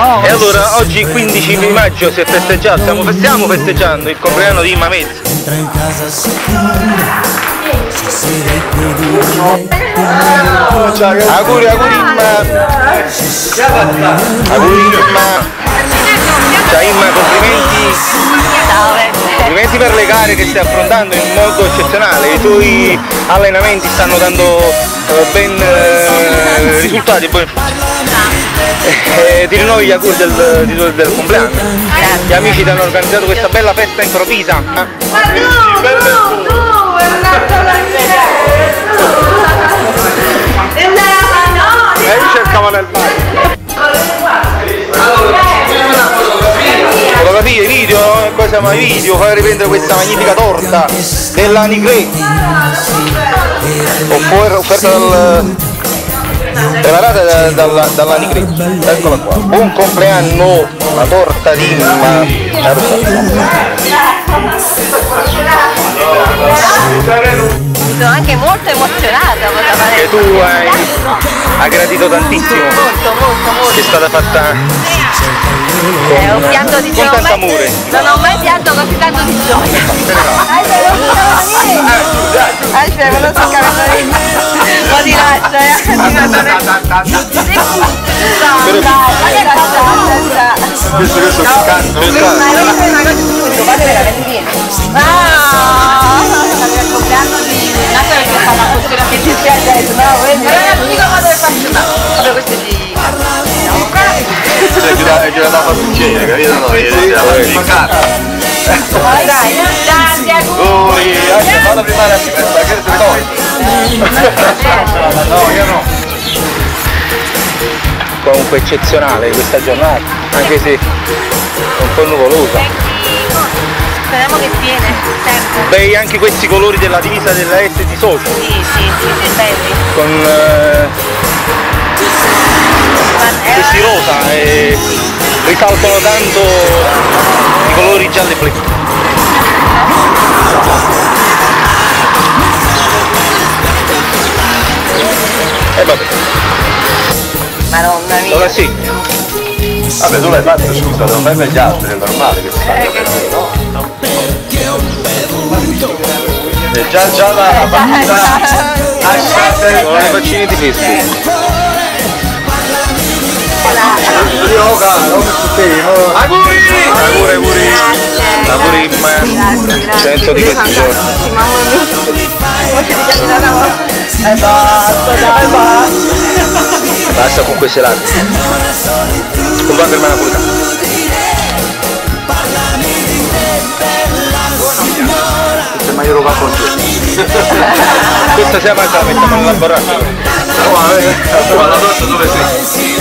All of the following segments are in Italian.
E allora oggi 15 maggio si è festeggiato, stiamo festeggiando il compleanno di Imma Mezzo. Auguri Imma. Auguri Imma. Ciao Imma, complimenti. Complimenti per le gare che stai affrontando in modo eccezionale. I tuoi allenamenti stanno dando ben risultati. Ti rinnovi gli auguri del compleanno. Gli amici ti hanno organizzato questa bella festa improvvisa. Ma tu, è andato la io cercavo nel bar. Fotografie, video, cosa mai video, fai riprendere questa magnifica torta della Nicré, offerta preparata dalla Nicré. Eccola qua. Buon compleanno, la torta di Imma. Sono anche molto emozionata. E tu hai gradito tantissimo. Molto. È stata fatta Ho pianto di con gioia. tanto amore. Non ho mai pianto così tanto di gioia. Aspetta, non so capire. Un po' di lancia, Questo canto. Vale veramente bene. Il compleanno di Natale che fa una postura che ci sia adesso, no? L'unico modo per farci vabbè, questo è di È girata a passeggeri, capito? No, dai, tanti auguri! Vado prima la che no, io no. Comunque eccezionale questa giornata, anche se un po' nuvolosa. Speriamo che tiene, sempre. Bei anche questi colori della divisa della S di Socio. Sì, belli. Con questi rosa e risaltano tanto i colori gialli e blu. E vabbè. Madonna mia. Allora sì. Vabbè, tu l'hai fatto, scusa, devo fare per gli altri, è normale che si fa. E già la partita lasciate Sono le vaccine di Facebook. auguri! Auguri Imma, senso di questi giorni. Mamma mia. Basta con queste lacrime. Compra per me una puta. Ma io lo va con te. Questa sera la mettiamo nella borraccia. Ma la torta dove sei?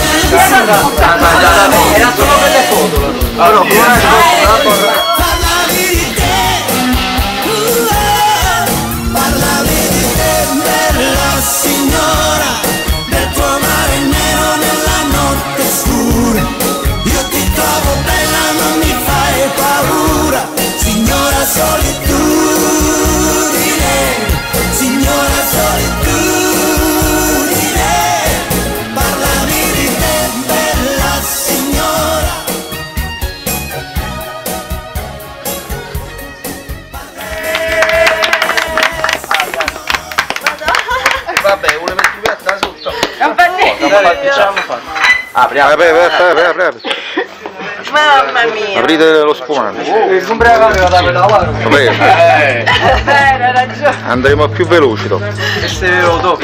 Era solo per le foto. Allora, signora del tuo mare nero nella notte scura, io ti trovo bella, non mi fai paura, signora solitudine, signora solitudine, parlami di te, bella signora. vabbè, una mettigliata sotto. Campanello. Apriamo. Apri. Mamma mia. Aprite lo spumante. Vabbè, Hai ragione. andremo più veloci dopo. Questo è dopo.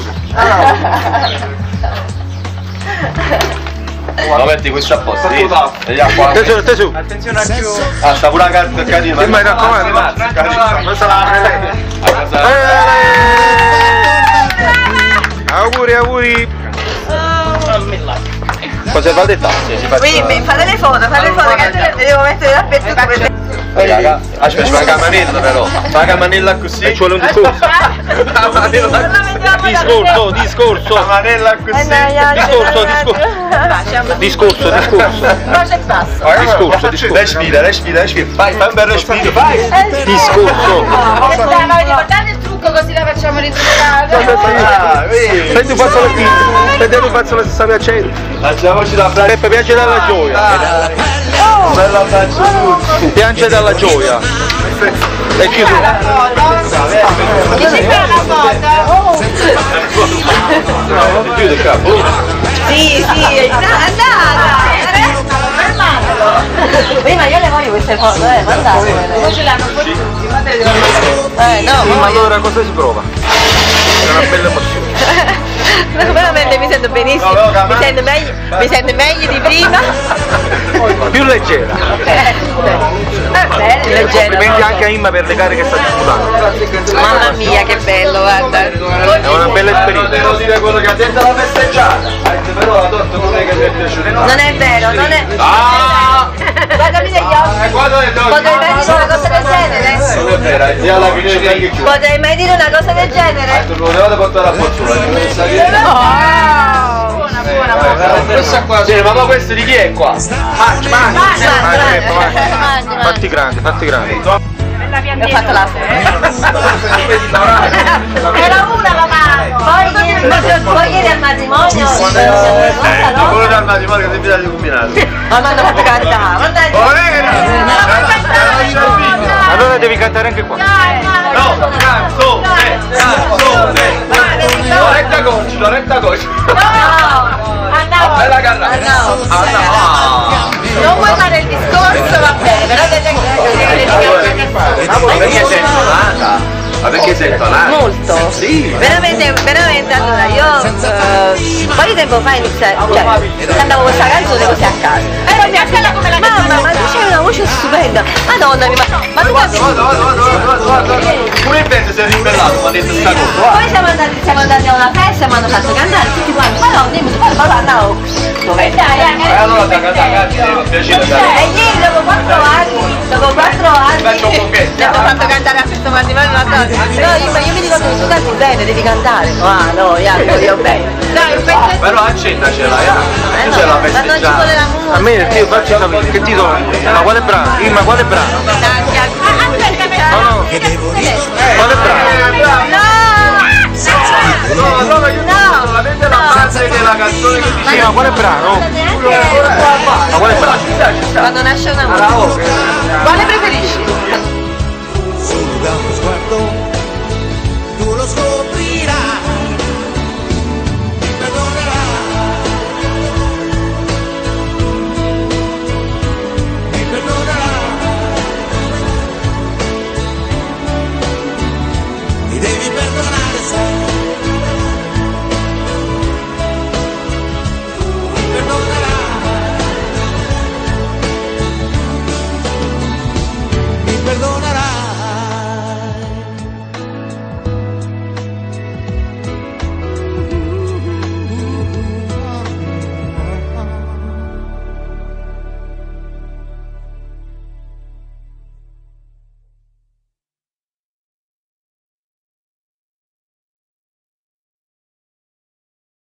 No, metti questo apposta. Vediamo qua. Tesù. Attenzione a più. Ah, sta pure la carta cadina. Sì, ma mi raccomando. Questa la apre Auguri. Conserva il dettaglio. Quindi fate le foto che le devo mettere dappertutto per aspetta, c'è la campanella però. Fa la campanella così. E ci vuole un discorso. Discorso. Campanella così. Discorso. Cosa passa? Respira. Vai, fai un bel respiro. Vai. Discorso. Avete ricordato il trucco? trucco così la facciamo ritrovare. Prendi un fazzolettino, prendi un fazzoletto sta piacendo. Facciamoci la braccia. Peppe piange dalla gioia. Bella braccia tutti. Piange dalla gioia. E chiuso. Dici fare la foto? Chiude il capo. Sì, andata. Prima io le voglio queste foto, mandate. Non ce l'hanno fottuti, No, Ma allora cosa si prova? È una bella emozione. veramente mi sento benissimo, mi sento meglio di prima. Più leggera. Leggera. Complimenti anche a Imma per le gare che sta disputando. Mamma mia che bello, guarda. È una bella esperienza. Devo dire quello che ha detto la festeggiata. Però la torta non è che mi è piaciuta. Non è vero, non è. Guardami negli occhi. Potrei mai dire una cosa del genere? Non è vero, è alla fine anche chiuso. Potrei mai dire una cosa del genere? Lo dovete portare a Pozzulla. Questa qua. Sì, ma questo di chi è qua? Fatti grandi, fatti grandi. Ho fatto la Era una la mano. Poi ieri al matrimonio. Quello dal matrimonio che devi di combinare. Ma mi hanno fatto cantare. Allora devi cantare anche qua. No, canzone. Loretta Gocci. Bella cantata. Non vuoi fare il discorso, va bene, però Perché sei intonata? Ma perché sei intonata? Molto. Sì. Veramente, allora io un po' di tempo fa cantavo questa canzone così a casa. E poi mi accella come la Mamma, ma tu c'hai una voce stupenda. Madonna mia, ma tu guarda. Pure in mente sei ribellato, mi ha detto sta cosa. Poi siamo andati a una festa e mi hanno fatto cantare tutti quanti. Ma no, dimmi, ma no. Dove? E allora da cantare, mi piacere. E ieri dopo 4 anni Faccio un pocchetto. mi hanno fatto cantare a questo matrimonio una cosa. No, io mi ricordo che tu canti bene, devi cantare. Ah no, io bene. Dai, un pezzo Però accetta ce l'hai, No, c'è la ma non ci festeggiata. vuole la A musica. me io faccio capire che titolo? Ma quale brano? Imma quale brano? No, quale brano? Solamente la frase della canzone che Sì, ma quale brano? Ma quale brano? Quando nasce un amore. quale preferisci?